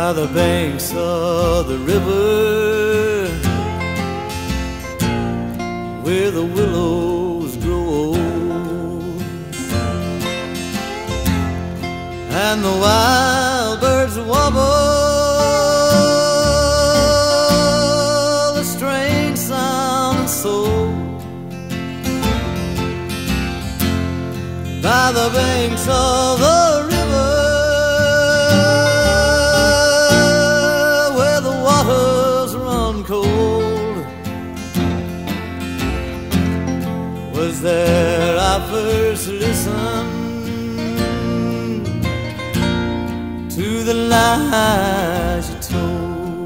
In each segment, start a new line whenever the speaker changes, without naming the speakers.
by the banks of the river, where the willows grow old, and the wild birds warble a strange sound and soul. By the banks of the river, where the waters run cold, was there I first listened to the lies you told.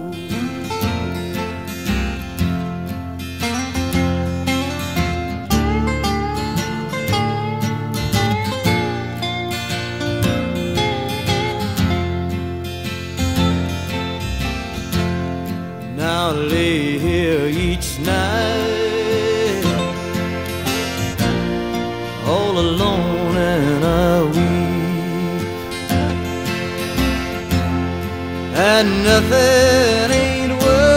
Now I lay here each night, all alone and I weep, and nothing ain't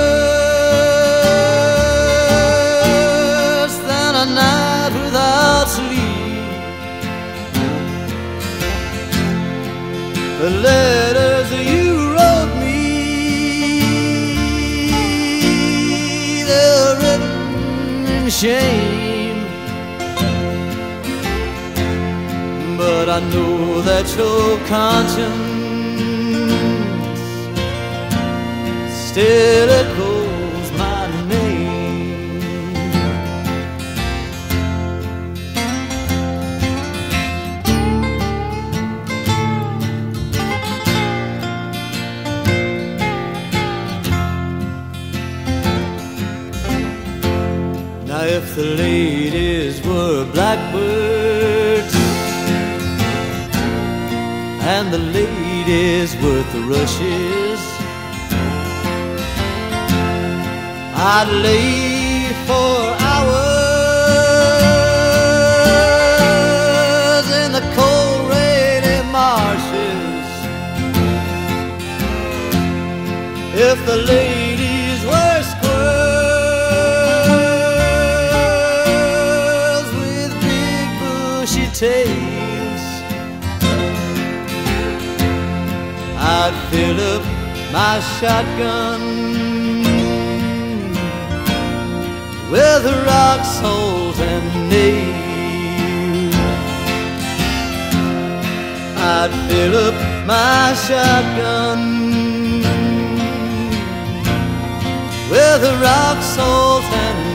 worse than a night without sleep. The letters you wrote me, shame, but I know that your conscience still echoes my name. Now if the ladies were blackbirds and the ladies were thrushes, I'd lay for hours in the cold rainy marshes. If the ladies were squirrels with big bushy tails, I'd fill up my shotgun with rock, salt, and nails. I'd fill up my shotgun with rock, salt, and